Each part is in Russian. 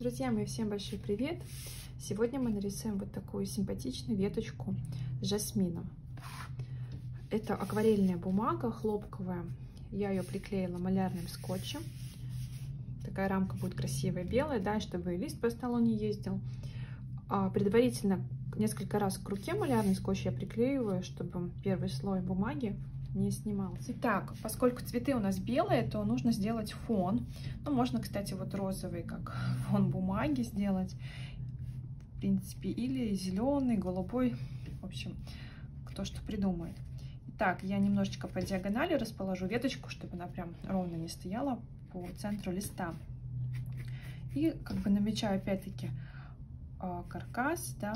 Друзья мои, всем большой привет! Сегодня мы нарисуем вот такую симпатичную веточку с жасмином. Это акварельная бумага, хлопковая. Я ее приклеила малярным скотчем. Такая рамка будет красивая, белая, да, чтобы лист по столу не ездил. Предварительно несколько раз к руке малярный скотч я приклеиваю, чтобы первый слой бумаги не снимался. Итак, поскольку цветы у нас белые, то нужно сделать фон. Ну, можно, кстати, вот розовый, как фон бумаги сделать, в принципе, или зеленый, голубой, в общем, кто что придумает. Итак, я немножечко по диагонали расположу веточку, чтобы она прям ровно не стояла по центру листа. И как бы намечаю опять-таки каркас, да.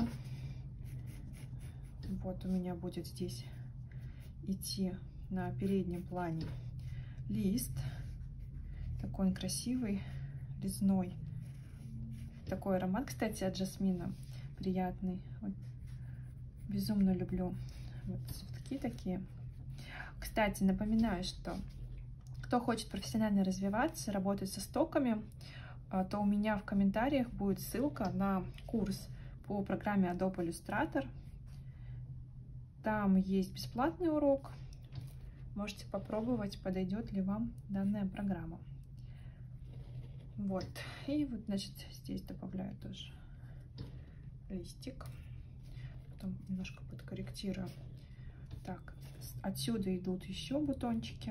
Вот у меня будет здесь идти на переднем плане лист. Такой он красивый, резной. Такой аромат, кстати, от жасмина приятный. Вот. Безумно люблю вот цветки такие. Кстати, напоминаю, что кто хочет профессионально развиваться, работать со стоками, то у меня в комментариях будет ссылка на курс по программе Adobe Illustrator. Там есть бесплатный урок. Можете попробовать, подойдет ли вам данная программа. Вот. И вот, значит, здесь добавляю тоже листик. Потом немножко подкорректирую. Так, отсюда идут еще бутончики.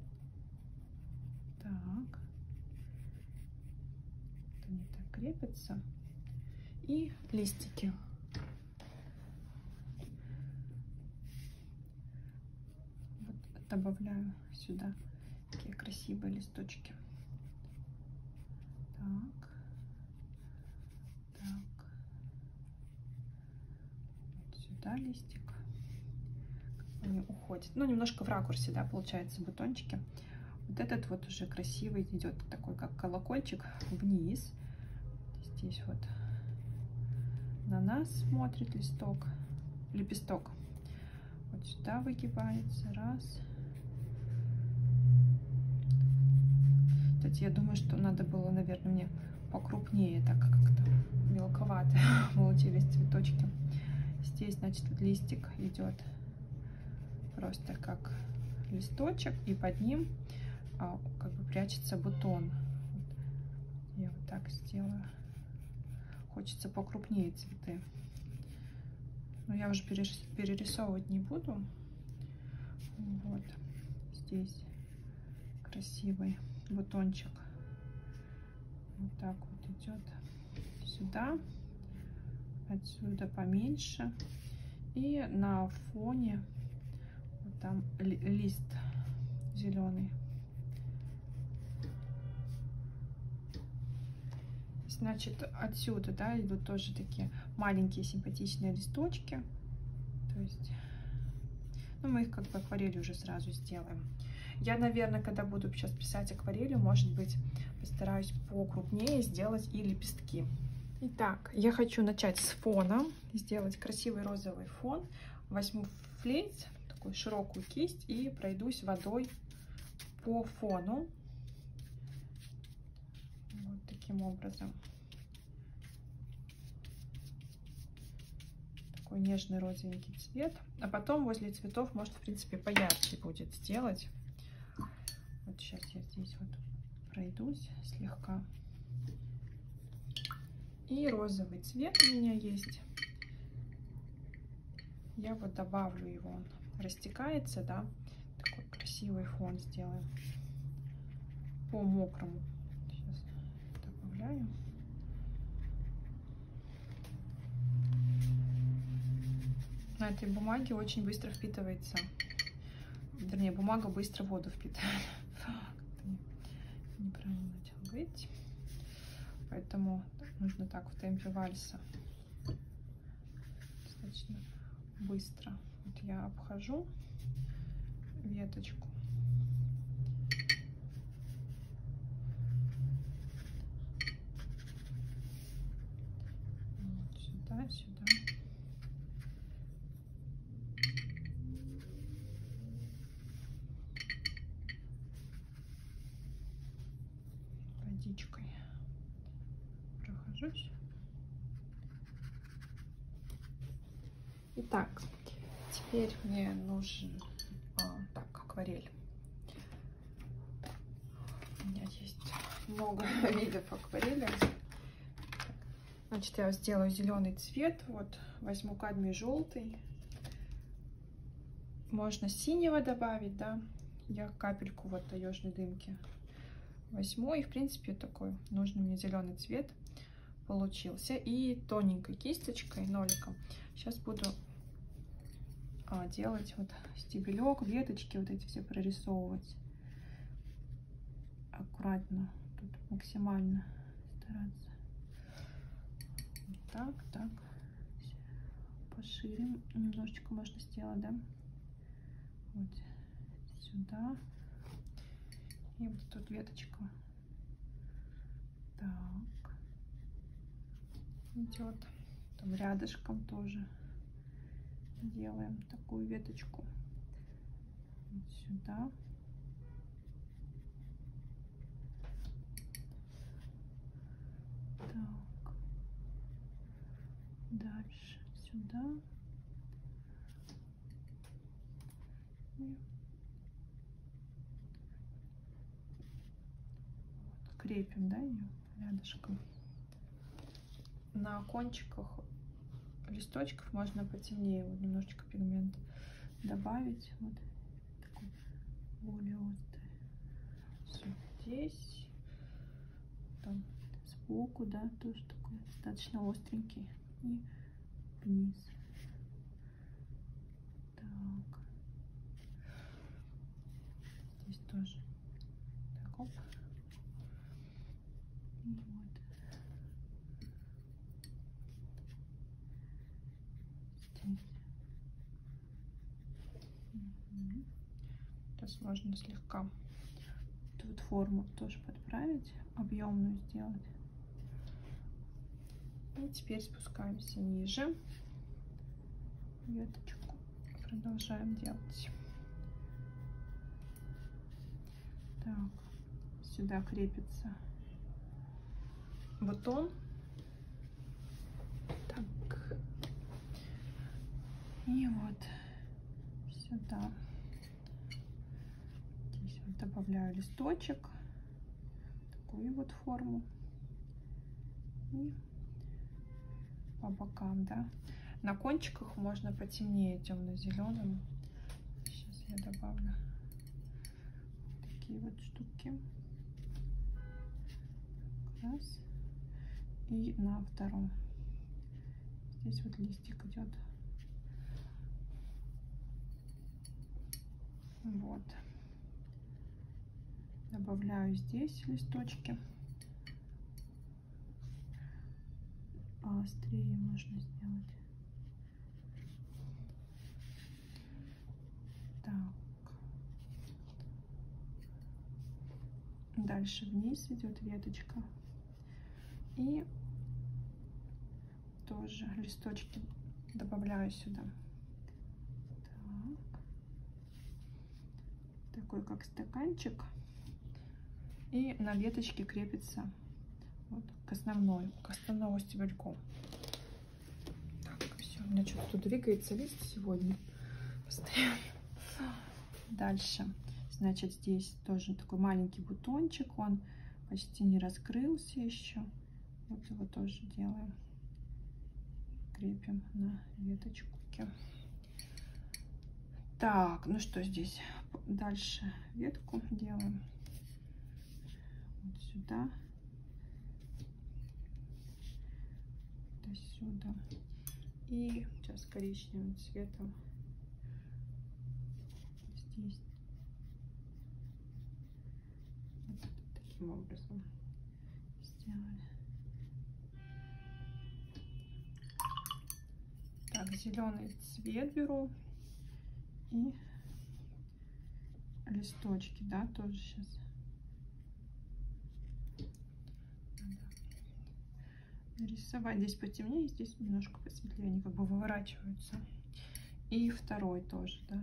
Так. Они так крепятся. И листики. Добавляю сюда такие красивые листочки. Так, так. Вот сюда листик. Они уходят. Ну, немножко в ракурсе, да, получается, бутончики. Вот этот вот уже красивый идет такой, как колокольчик, вниз. Здесь вот на нас смотрит лепесток. Вот сюда выгибается. Раз. Кстати, я думаю, что надо было, наверное, мне покрупнее, так как-то мелковато получились цветочки. Здесь, значит, листик идет просто как листочек, и под ним как бы прячется бутон. Я вот так сделаю. Хочется покрупнее цветы. Но я уже перерисовывать не буду. Вот здесь красивый бутончик. Вот так вот идет сюда, отсюда поменьше, и на фоне вот там лист зеленый. Значит, отсюда, да, идут тоже такие маленькие симпатичные листочки. То есть, ну, мы их как бы акварелью уже сразу сделаем. Я, наверное, когда буду сейчас писать акварелью, может быть, постараюсь покрупнее сделать и лепестки. Итак, я хочу начать с фона, сделать красивый розовый фон. Возьму флейт, такую широкую кисть, и пройдусь водой по фону. Вот таким образом. Такой нежный розовенький цвет. А потом возле цветов, может, в принципе, поярче будет сделать. Вот сейчас я здесь вот пройдусь слегка. И розовый цвет у меня есть. Я вот добавлю его. Он растекается, да. Такой красивый фон сделаем. По мокрому. Сейчас добавляю. На этой бумаге очень быстро впитывается. Вернее, бумага быстро воду впитывает. Неправильно начал говорить. Поэтому нужно так в темпе вальса. Достаточно быстро. Вот я обхожу веточку. Вот сюда, сюда. Водичкой нахожусь. Итак, теперь мне нужен акварель. У меня есть много видов акварели. Значит, я сделаю зеленый цвет. Вот возьму кадмий желтый. Можно синего добавить, да. Я капельку вот таежной дымки возьму. И, в принципе, такой нужный мне зеленый цвет получился. И тоненькой кисточкой, ноликом, сейчас буду делать вот стебелек, веточки, вот эти все прорисовывать. Аккуратно, тут максимально стараться. Вот так. Пошире немножечко можно сделать, да? Вот сюда. И вот тут веточка. Так. Идет. Там рядышком тоже делаем такую веточку. Вот сюда. Так. Дальше сюда. И вот, крепим, да, ее рядышком. На кончиках листочков можно потемнее вот немножечко пигмент добавить. Вот такой более острый. Здесь, там сбоку, да, тоже такой достаточно остренький. И вниз. Так. Здесь тоже. Так, оп. И вот. Здесь. Угу. Сейчас можно слегка тут форму тоже подправить, объемную сделать. И теперь спускаемся ниже. Веточку продолжаем делать. Так, сюда крепится бутон. Так. И вот сюда. Здесь вот добавляю листочек. Такую вот форму. И по бокам, да. На кончиках можно потемнее темно-зеленым. Сейчас я добавлю такие вот штуки. Раз. И на втором. Здесь вот листик идет. Вот. Добавляю здесь листочки. Острее можно сделать. Так. Дальше вниз идет веточка. И тоже листочки добавляю сюда. Так. Такой как стаканчик. И на веточке крепится вот к основному стебельку. Так, все, у меня что-то тут двигается лист сегодня постоянно. Дальше, значит, здесь тоже такой маленький бутончик, он почти не раскрылся еще. Вот его тоже делаем, крепим на веточку. Так, ну что здесь? Дальше ветку делаем вот сюда, до сюда. И сейчас коричневым цветом здесь. Вот таким образом сделали. Так, зеленый цвет беру и листочки, да, тоже сейчас рисовать. Здесь потемнее, здесь немножко посветлее, они как бы выворачиваются. И второй тоже, да.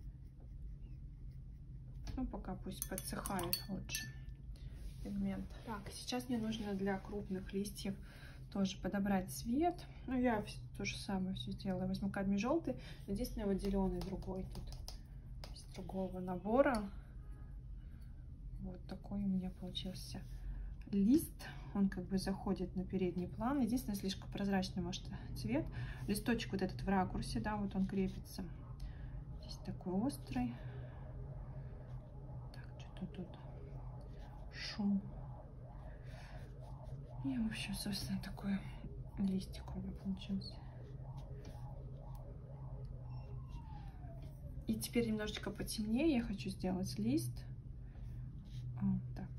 Ну, пока пусть подсыхает лучше пигмент. Так, сейчас мне нужно для крупных листьев тоже подобрать цвет. Ну, я то же самое все сделала. Возьму кадмий желтый. Единственное, вот зеленый другой тут. Из другого набора. Вот такой у меня получился лист. Он как бы заходит на передний план. Единственное, слишком прозрачный, может, цвет. Листочек вот этот в ракурсе, да, вот он крепится. Здесь такой острый. Так, что-то тут шум. И, в общем, собственно, такой листик у меня получился. И теперь немножечко потемнее я хочу сделать лист. Вот так.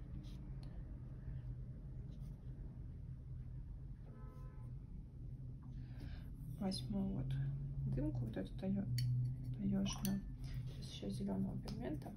Возьму вот дымку, вот эту таежную. Сейчас еще зеленого пигмента.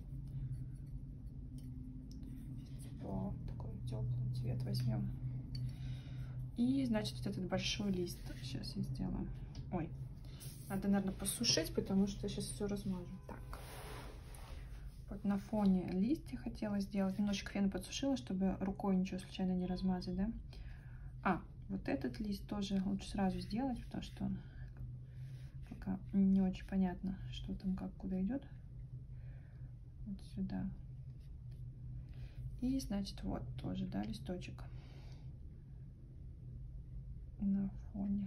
Такой теплый цвет возьмем. И, значит, вот этот большой лист сейчас я сделаю. Ой, надо, наверное, посушить, потому что сейчас все размажу. Так. Вот на фоне листья хотела сделать. Немножечко фен подсушила, чтобы рукой ничего случайно не размазать, да? А, вот этот лист тоже лучше сразу сделать, потому что он пока не очень понятно, что там, как, куда идет. Вот сюда. И, значит, вот тоже, да, листочек на фоне.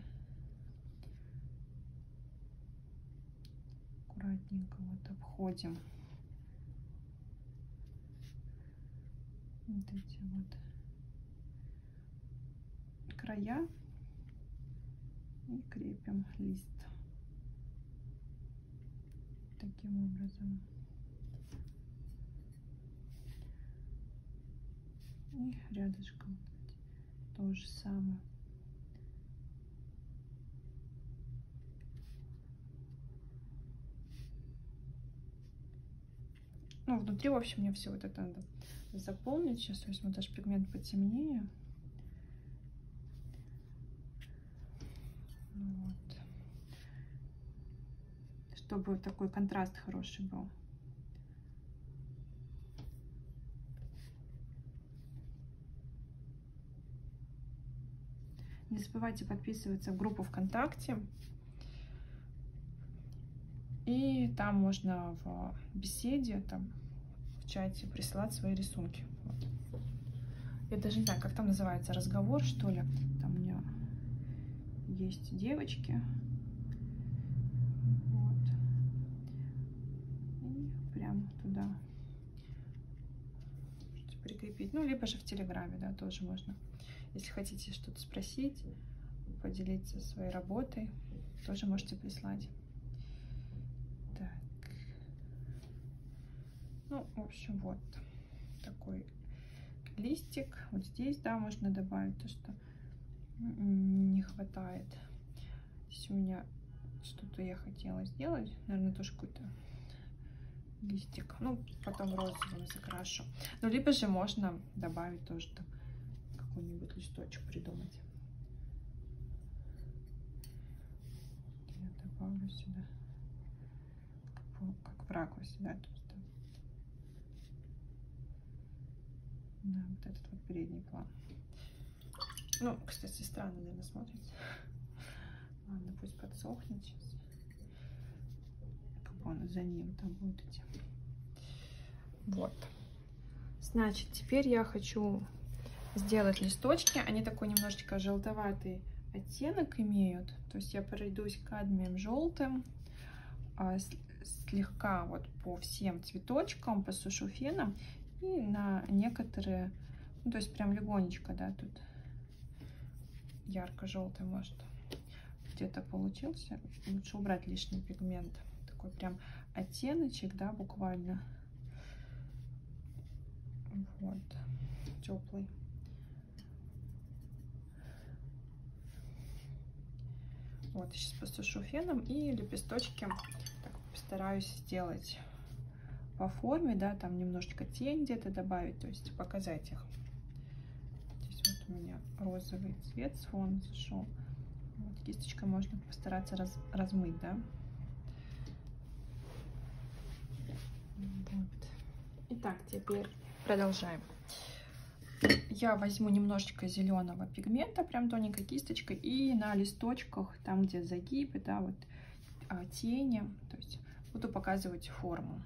Аккуратненько вот обходим вот эти вот края и крепим лист таким образом. И рядышком то же самое. Ну, внутри, в общем, мне все вот это надо заполнить. Сейчас возьму даже пигмент потемнее. Вот. Чтобы такой контраст хороший был. Не забывайте подписываться в группу ВКонтакте. И там можно в беседе, там в чате присылать свои рисунки. Вот. Я даже не знаю, как там называется, разговор, что ли. Там у меня есть девочки. Вот. И прям туда можете прикрепить. Ну, либо же в Телеграме, да, тоже можно. Если хотите что-то спросить, поделиться своей работой, тоже можете прислать. Так. Ну, в общем, вот такой листик. Вот здесь, да, можно добавить то, что не хватает. Здесь у меня что-то я хотела сделать. Наверное, тоже какой-то листик. Ну, потом розовым закрашу. Ну, либо же можно добавить тоже там какой-нибудь листочек придумать. Я добавлю сюда, как в ракурсе, да, то есть, да, вот этот вот передний план. Ну, кстати, странно, наверное, смотрится. Ладно, пусть подсохнет сейчас. Как бы он за ним там будет идти. Вот. Значит, теперь я хочу сделать листочки. Они такой немножечко желтоватый оттенок имеют. То есть я пройдусь кадмием желтым, слегка вот по всем цветочкам, посушу феном. И на некоторые, ну, то есть прям легонечко, да, тут ярко-желтый может где-то получился. Лучше убрать лишний пигмент. Такой прям оттеночек, да, буквально. Вот, теплый. Вот, сейчас посушу феном и лепесточки так, постараюсь сделать по форме, да, там немножечко тень где-то добавить, то есть показать их. Здесь вот у меня розовый цвет с фона зашел. Вот, кисточкой можно постараться размыть, да. Вот. Итак, теперь продолжаем. я возьму немножечко зеленого пигмента, прям тоненькой кисточкой, и на листочках, там где загибы, да, вот тени, то есть буду показывать форму.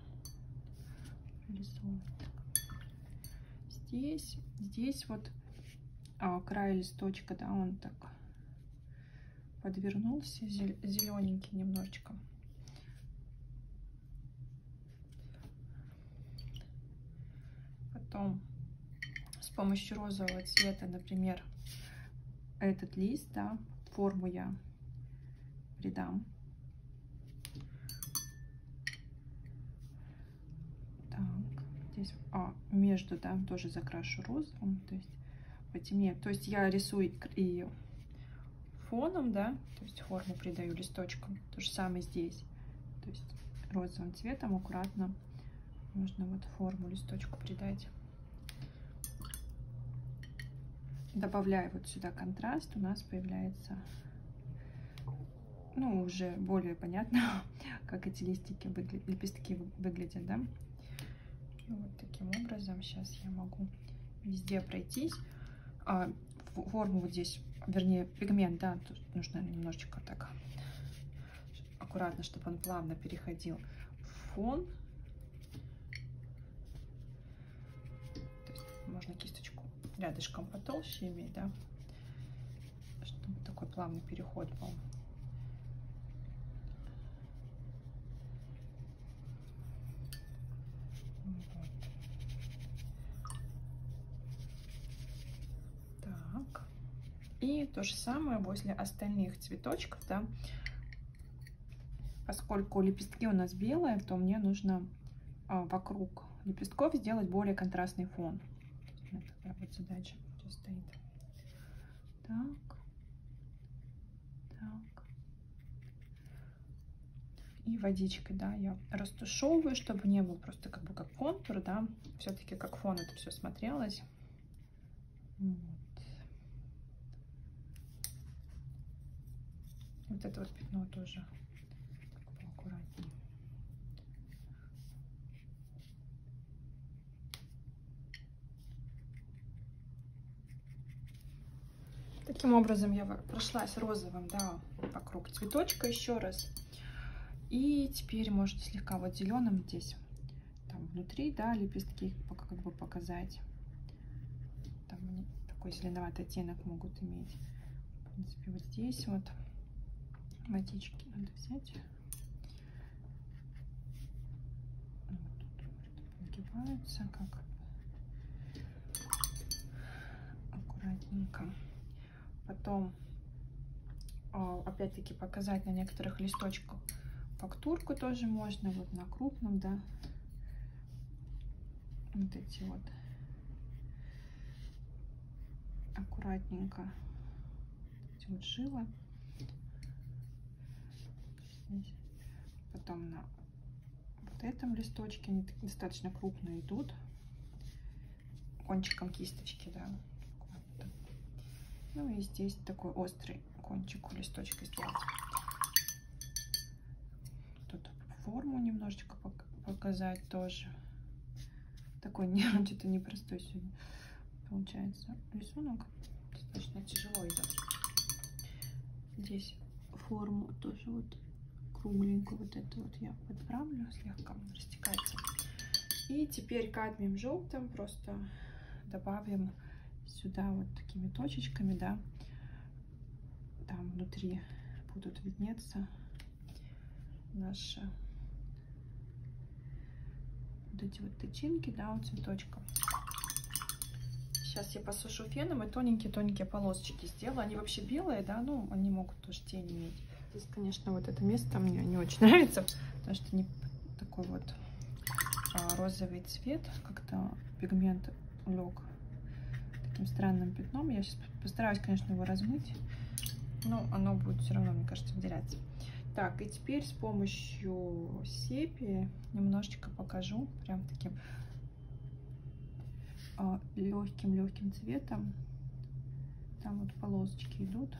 Здесь вот край листочка, да, он так подвернулся, зелененький немножечко. Потом с помощью розового цвета, например, этот лист, да, форму я придам. Так, здесь между, да, тоже закрашу розовым, то есть потемнее. То есть я рисую и фоном, да, то есть форму придаю листочкам. То же самое здесь. То есть розовым цветом аккуратно нужно вот форму листочку придать. Добавляю вот сюда контраст, у нас появляется, ну, уже более понятно, как эти лепестки выглядят, да. И вот таким образом сейчас я могу везде пройтись. Форму вот здесь, вернее, пигмент, да, тут нужно немножечко так аккуратно, чтобы он плавно переходил в фон. То есть можно кисточку рядышком потолще иметь, да, чтобы такой плавный переход был. Так. И то же самое возле остальных цветочков, да. Поскольку лепестки у нас белые, то мне нужно вокруг лепестков сделать более контрастный фон. Такая вот задача сейчас стоит. Так. Так. И водичкой, да, я растушевываю, чтобы не был просто как бы как контур, да. Все-таки как фон это все смотрелось. Вот. Вот это вот пятно тоже аккуратнее. Таким образом я прошлась розовым, да, вокруг цветочка еще раз. И теперь можно слегка вот зеленым здесь, там внутри, да, лепестки как бы показать. Там такой зеленоватый оттенок могут иметь. В принципе, вот здесь вот водички надо взять. Нагибаются как аккуратненько. Потом опять-таки показать на некоторых листочках фактурку тоже можно, вот на крупном, да, вот эти вот аккуратненько эти вот жилы. Здесь. Потом на вот этом листочке они достаточно крупно идут, кончиком кисточки, да. Ну и здесь такой острый кончик у листочка сделать. Тут форму немножечко показать тоже. Такой что-то непростой сегодня получается рисунок. Достаточно тяжело идет. Здесь форму тоже вот кругленькую, вот это вот я подправлю, слегка растекается. И теперь кадмием желтым просто добавим сюда вот такими точечками, да, там внутри будут виднеться наши вот эти вот тычинки, да, у цветочка. Сейчас я посушу феном и тоненькие-тоненькие полосочки сделаю. Они вообще белые, да, ну, они могут тоже тень иметь. Здесь, конечно, вот это место мне не очень нравится, потому что не такой вот розовый цвет, как-то пигмент лег таким странным пятном. Я сейчас постараюсь, конечно, его размыть, но оно будет все равно, мне кажется, выделяться. Так, и теперь с помощью сепии немножечко покажу прям таким легким цветом. Там вот полосочки идут.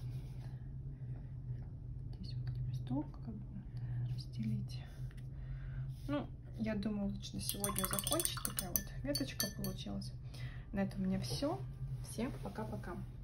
Здесь вот лепесток как бы разделить. Ну, я думаю, лучше на сегодня закончить. Такая вот веточка получилась. На этом у меня все. Всем пока-пока.